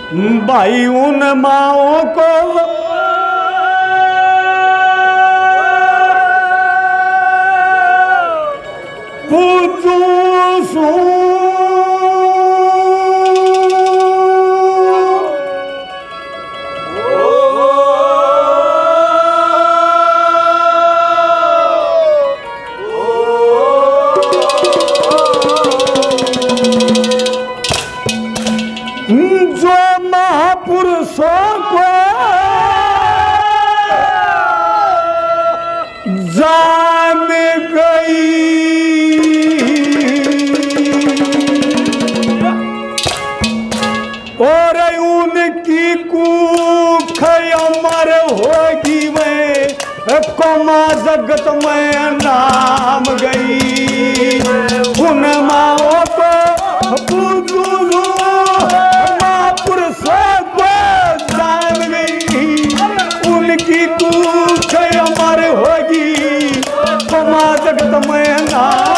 भाई उन माओ को पूछू सू जो महापुरुषों को जान गई और उनकी कूख अमर होगी वे कोमा जगत में नाम गई। उन माओ को पूजू महापुरुषों को जान गई, उनकी कूख अमर होगी कोमा जगत में नाम।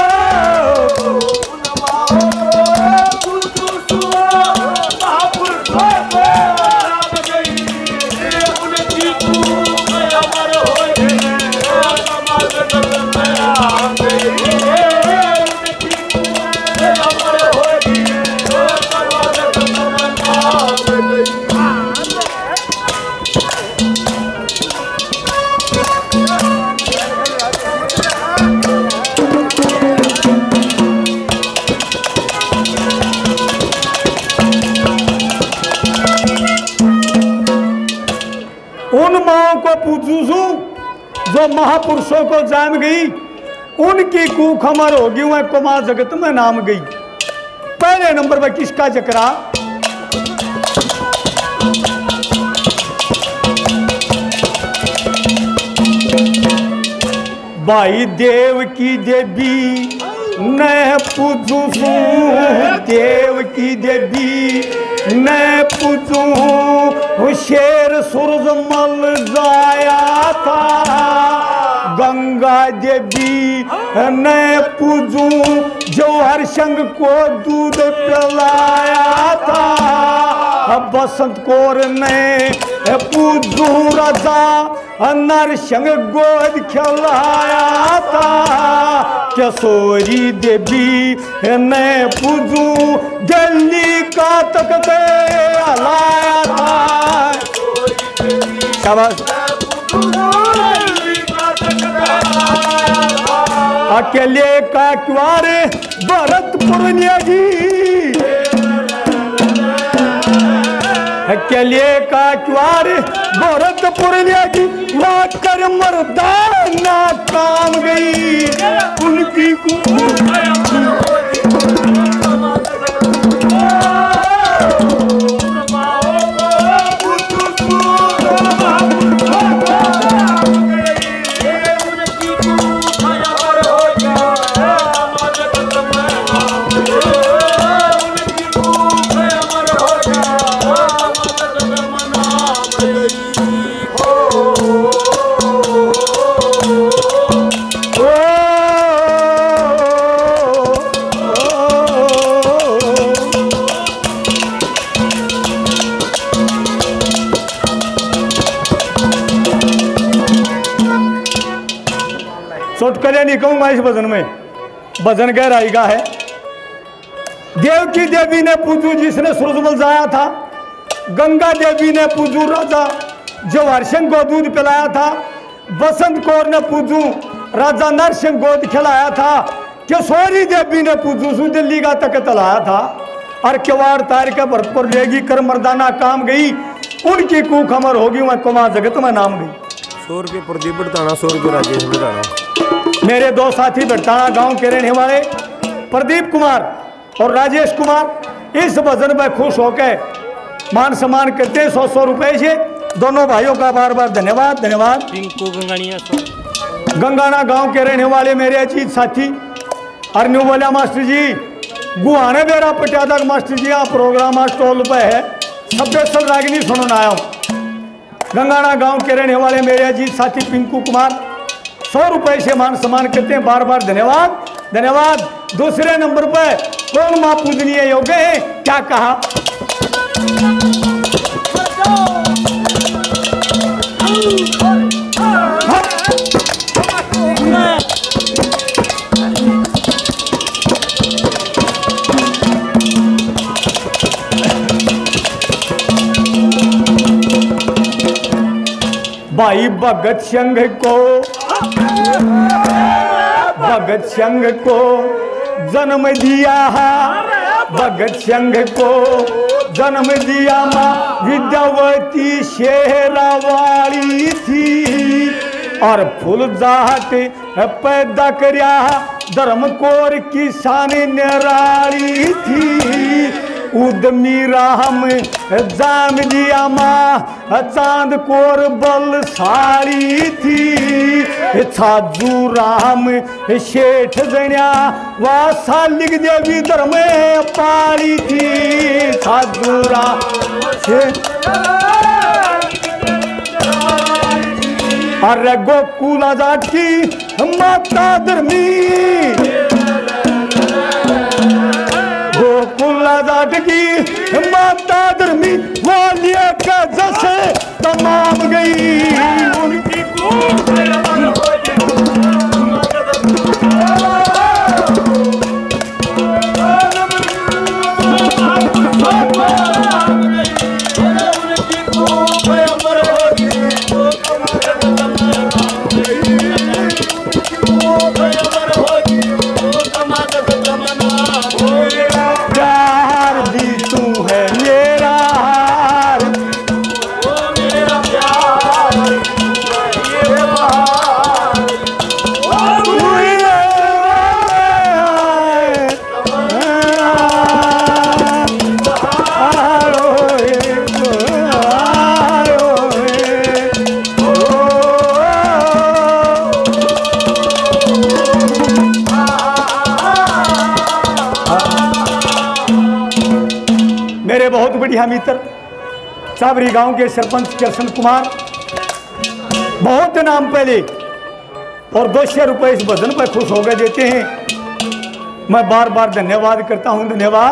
उन माओ को पूछू जो महापुरुषों को जान गई, उनकी कूख अमर होगी वह कोमा जगत में नाम गई। पहले नंबर पर किसका जिक्र? भाई देव की देवी न पूजू, देव की देवी न पूजू, शेर सूरजमल जाया था, गंगा देवी न पूजू, जो हरसंग को दूध पिलाया था, बसंत कौर ने पूजू, राजा नरसिंह गोद खिलाया था, केशोरी देवी ने पूजू, दिल्ली का तख्त हलाया था। शाबाश। अकेले का क्वारे भरतपुर जी, अकेले का क्वारे भरतपुर जी, कर मर्दाना काम गई, उनकी चुटकुले नहीं कहूंगा इस भजन में, भजन गहराई का है। देव की देवी ने पूजू जिसने सूरजमल जाया था, गंगा देवी ने पूजू राजा जो हरसिंह को दूध पिलाया था, बसंत कौर ने पूजू राजा नरसिंह गोद खिलाया था, केशोरी देवी ने पूजू दिल्ली का तख्त लाया था, और किवाड़ तार के भरतपुर लेगी कर मर्दाना काम गई, उनकी कूख अमर होगी वह कोमा जगत में नाम गई। 100 रुपये प्रदीप बढ़ाना, 100 रुपये राजेश बढ़ाना। मेरे दो साथी बड़ताना गांव के रहने वाले प्रदीप कुमार और राजेश कुमार इस भजन में खुश होकर मान सम्मान करते हैं 100-100 रुपए से। दोनों भाइयों का बार बार धन्यवाद। धन्यवाद। गंगाना गांव के रहने वाले मेरे अजीत साथी अरन्यू वाला मास्टर जी, गुहाने बेरा पटियादा मास्टर जी, यहाँ प्रोग्राम स्टॉल पे है, सभ्यसल रागिनी सुनने आया हूँ। गंगाना गांव के रहने वाले मेरे अजीत साथी पिंकू कुमार 100 रुपए से मान सम्मान करते हैं, बार बार धन्यवाद। धन्यवाद। दूसरे नंबर पर कौन मां पूजनीय योग्य है, क्या कहा? भाई भगत सिंह को जन्म दिया, भगत सिंह को जन्म दिया माँ विद्यावती शेरावाली थी। और फूल जाट पैदा करया धर्म कोर किसान निराली थी। उदमी राम जाम दिया माँ चांद कोर बलशाली थी। छाजू राम शेठ जण्या वा सालिक देवी धर्म पाली थी। छाजू राम अरे गोकुला जाट की माता धर्मी, गोकुला जाट की माता धर्मी वालिया का जैसे तमाम गई। उनकी बढ़िया मित्र चाबरी गांव के सरपंच कृष्ण कुमार बहुत नाम पहले और 200 रुपए इस भजन पर खुश हो गए देते हैं। मैं बार बार धन्यवाद करता हूं। धन्यवाद।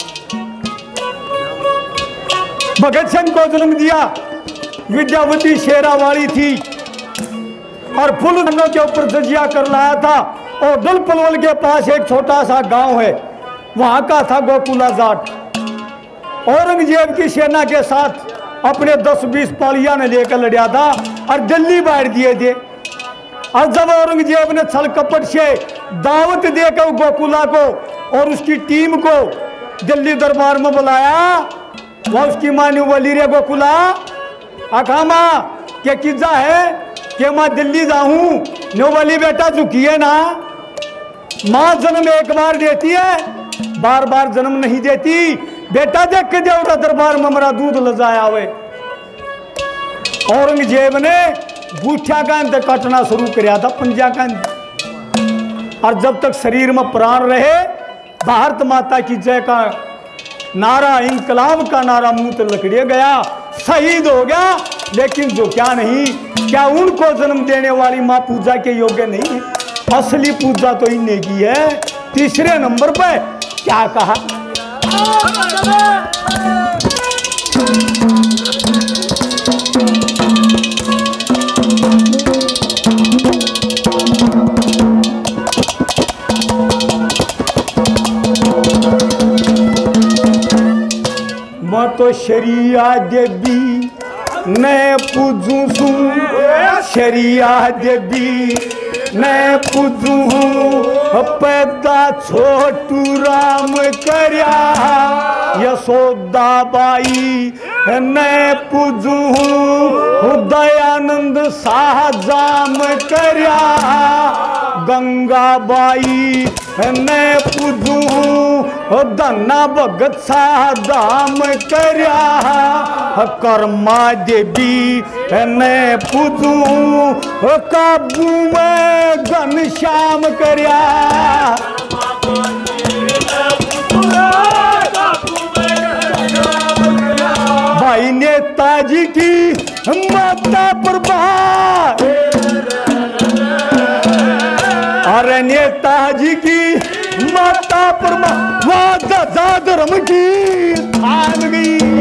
भगत सिंह को जन्म दिया विद्यावती शेरावाली थी और फुल के ऊपर जजिया कर लाया था। और दल पलवल के पास एक छोटा सा गांव है, वहां का था गोकुला जाट। औरंगजेब की सेना के साथ अपने 10-20 पालिया ने लेकर लड़ा था और दिल्ली बांट दिए थे। और जब औरंगजेब ने छल कपट से दावत देकर गोकुला को और उसकी टीम को दिल्ली दरबार में बुलाया, वह उसकी माँ ने बोली रे गोकुला आखा माँ क्या किजा है कि मैं दिल्ली जाऊं। नो बोली बेटा झुकिए ना, माँ जन्म एक बार देती है, बार बार जन्म नहीं देती। बेटा देख के देवरा दरबार में मेरा दूध लजाया हुए। औरंगजेब ने गुठिया का अंत काटना शुरू किया था, पंजा का अंत। और जब तक शरीर में प्राण रहे भारत माता की जय का नारा, इंकलाब का नारा मुंह तो लकड़िए गया, शहीद हो गया। लेकिन जो क्या नहीं, क्या उनको जन्म देने वाली माँ पूजा के योग्य नहीं है? असली पूजा तो इन्हें की है। तीसरे नंबर पे क्या कहा, मैं तो शरिया देवी न पूजू सू, शरिया देवी न पूजू पैदा छोटू राम करया। यशोदा बाई न पूजू दयानंद शाहजाम करया। गंगा बाई न पूजू धन्ना भगत शाहदाम करया। कर्मा देवी न पूजू काबू में घनश्याम करया। भाई नेताजी की माता प्रभा, अरे नेताजी की माता प्रभा वादा धर्म की थान गई।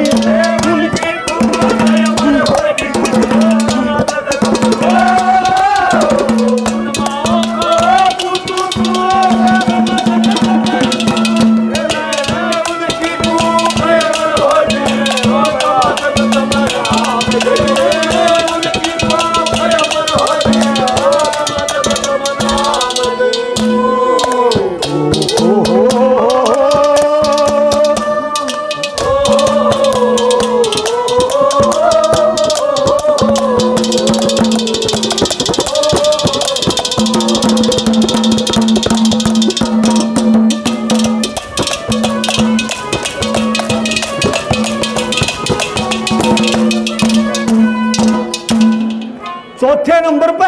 चौथे नंबर पे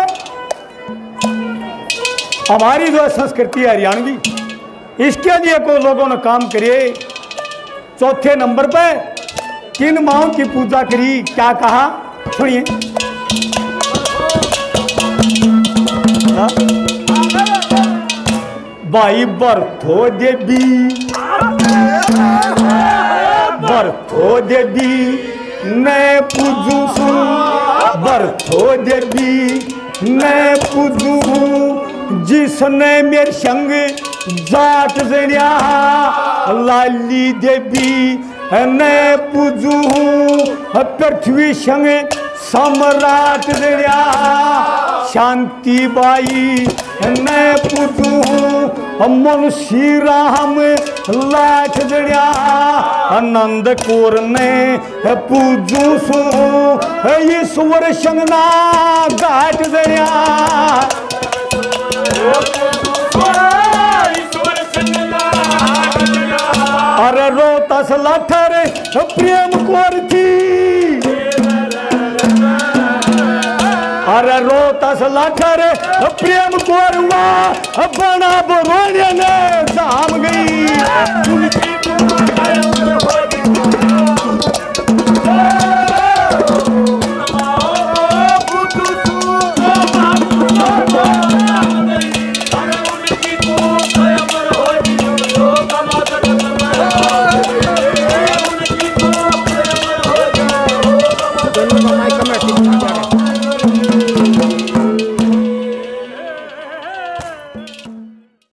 हमारी जो संस्कृति है हरियाणवी, इसके लिए को लोगों ने काम करे। चौथे नंबर पे किन माओं की पूजा करी, क्या कहा सुनिए। भाई बरथो देवी, बरथो देवी मैं पूजू हूँ, बरथो देवी मैं पूजू हूँ, जिसने मेरे संग जाट जनिया लाली देवी मैं पूजू हूँ, पृथ्वी संग सम्राट जनिया शांति बाई मैं पूजू हूँ, मुंशी राम लाठ जनिया आनंद कौर ने पूजू सू, ईश्वर संगना घाट जनिया अरे रोहतास लाठर प्रेम कौर थी, अरे रोहतास लाठर प्रेम कौर बना बरोड़िया ने जाम गई।